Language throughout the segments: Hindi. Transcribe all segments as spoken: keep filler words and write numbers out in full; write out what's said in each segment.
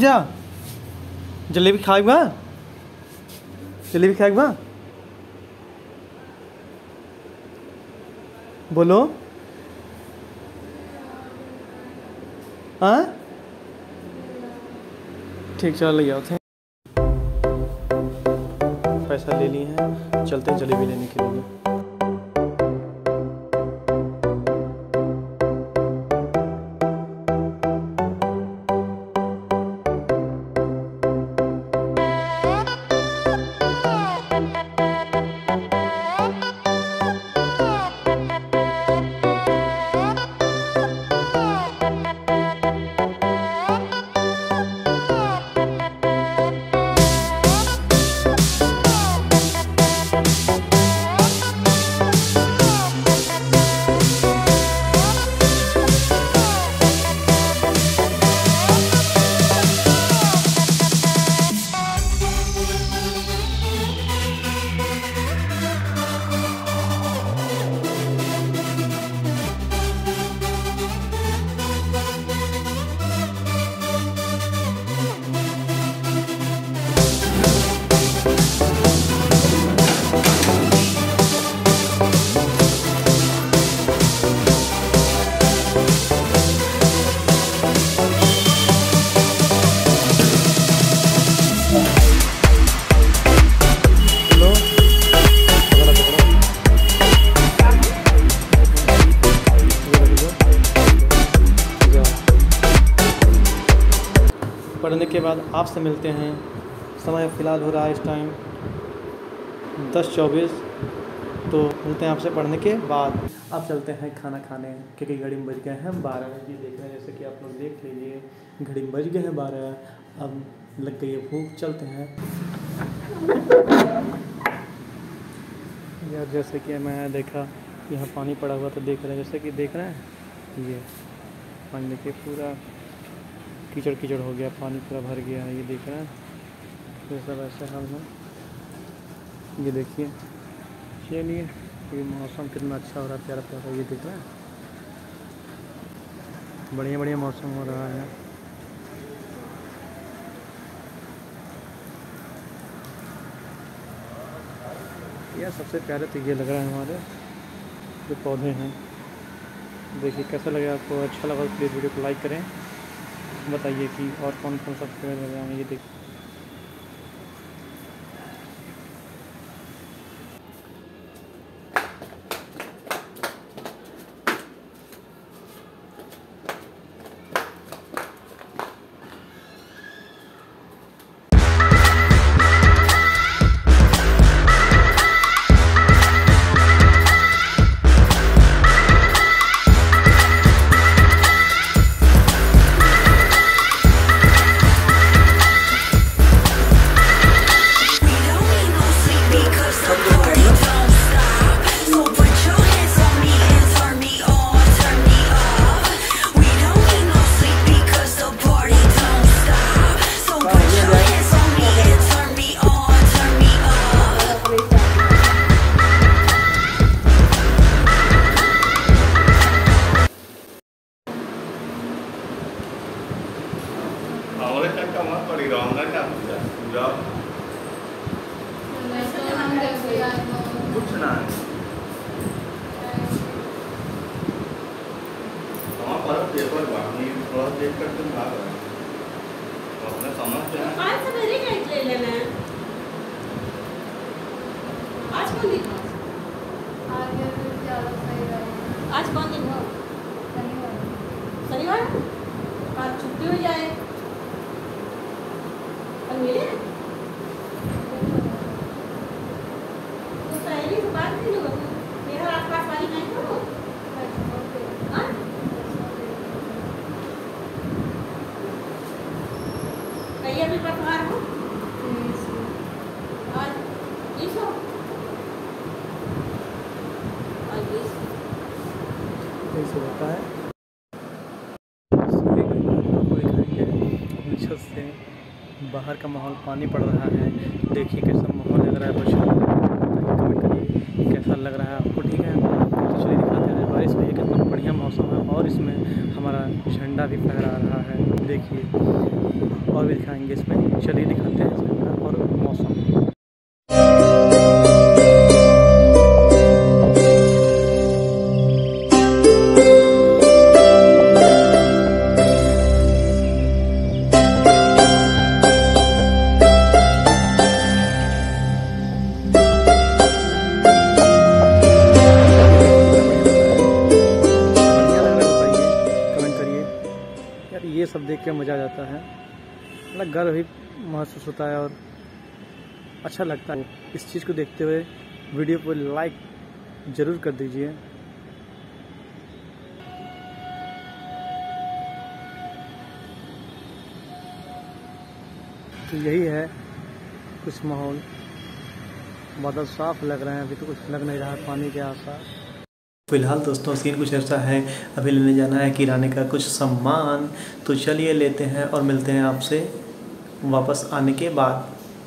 जा, जलेबी खाएगा, जलेबी खाएगा, बोलो। हाँ ठीक, चल ले आओ थे, पैसा ले लिए हैं, चलते हैं जलेबी लेने के लिए। पढ़ने के बाद आपसे मिलते हैं। समय फ़िलहाल हो रहा है इस टाइम दस चौबीस, तो मिलते हैं आपसे पढ़ने के बाद। अब चलते हैं खाना खाने, क्योंकि घड़ी में बज गए हैं बारह। ये देख रहे हैं, जैसे कि आप लोग देख लीजिए, घड़ी में बज गए हैं बारह, अब लग गई है भूख। चलते हैं यार, जैसे कि मैं देखा यहाँ पानी पड़ा हुआ, तो देख रहे हैं, जैसे कि देख रहे हैं ये पानी देखिए, पूरा कीचड़ कीचड़ हो गया, पानी पूरा भर गया है। ये देख रहे हैं, ये सब ऐसे हाल है। ये देखिए, चलिए, ये मौसम कितना अच्छा हो रहा है, प्यारा प्यारा। ये देख रहे हैं, बढ़िया बढ़िया मौसम हो रहा है। यार सबसे प्यारे तो ये लग रहा है हमारे जो पौधे हैं। देखिए कैसा लगे आपको, अच्छा लगा तो प्लीज़ वीडियो को लाइक करें, बताइए कि और कौन कौन सा पेड़ लगाएं। ये देखिए, Oleh kan kamu apa di ruang kan kamu sudah sudah कुछ ना हमारा पर पेपर बाकी थोड़ा देख कर तुम भाग रहे हो अपने समझते हैं। आज सवेरे क्या ले लेना है? आज कौन दिन है? आज ज़्यादा सही रहेगा। आज कौन दिन है? शनिवार। शनिवार? आज छुट्टी हो जाए। कल मिले? तो सहेली से बात नहीं होगा? मेरा आसपास वाली नहीं हो? हाँ? कहीं अभी पटवार हो? और बीस हो? और बीस? ऐसे होता है। छत से बाहर का माहौल, पानी पड़ रहा है। देखिए कैसा माहौल लग रहा है, बच्चों कमेंट करिए कैसा लग रहा है आपको। ठीक है, तो चलिए दिखाते हैं। बारिश में कितना बढ़िया मौसम है और इसमें हमारा झंडा भी फहरा रहा है। देखिए और भी जाएंगे इसमें। चलिए दिखाते हैं इसका और मौसम। ये सब देख के मज़ा आ जाता है, मतलब गर्व भी महसूस होता है और अच्छा लगता है। इस चीज़ को देखते हुए वीडियो को लाइक ज़रूर कर दीजिए। तो यही है कुछ माहौल, बादल साफ लग रहे हैं, अभी तो कुछ लग नहीं रहा है पानी के आसपास। फिलहाल दोस्तों सीन कुछ ऐसा है, अभी लेने जाना है किराने का कुछ सामान, तो चलिए लेते हैं और मिलते हैं आपसे वापस आने के बाद।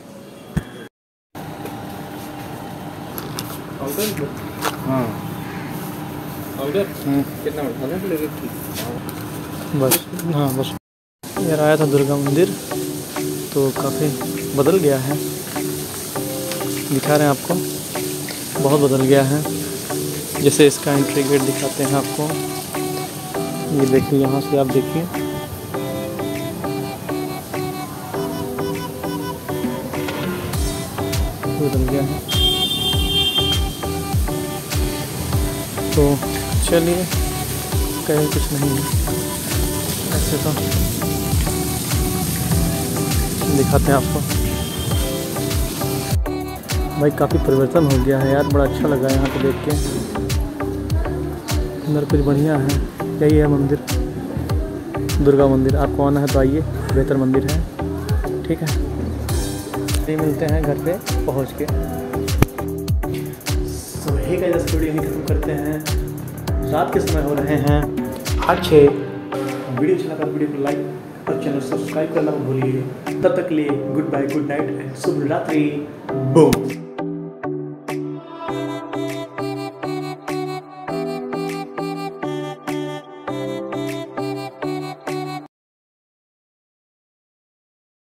हाँ ऑर्डर कितना उठाना पड़ेगा? बस हाँ बस यार, आया था दुर्गा मंदिर तो काफ़ी बदल गया है, दिखा रहे हैं आपको, बहुत बदल गया है। जैसे इसका एंट्री गेट दिखाते हैं आपको, ये देखिए, यहाँ से आप देखिए, बदल गया है। तो चलिए, कहीं कुछ नहीं है ऐसे, तो दिखाते हैं आपको। भाई काफ़ी परिवर्तन हो गया है यार, बड़ा अच्छा लगा यहाँ पे देख के। अंदर कुछ बढ़िया है, यही है मंदिर, दुर्गा मंदिर। आपको आना है तो आइए, बेहतर मंदिर है, ठीक है। फिर मिलते हैं घर पे पहुँच के। तो हे गाइस, वीडियो यहीं खत्म करते हैं। रात के समय हो रहे हैं आठ छः। वीडियो अच्छा लगा तो वीडियो को लाइक और चैनल सब्सक्राइब करना मत भूलिए। तब तक के लिए goodbye, good night and शुभ रात्रि। बूम।